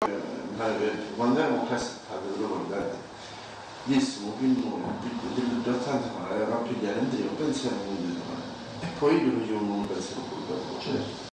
Quando eravamo classificati dissimo più noi, più importante era pigliare in trio, pensiamo di domani. E poi io facevo un pensiero pure dopo.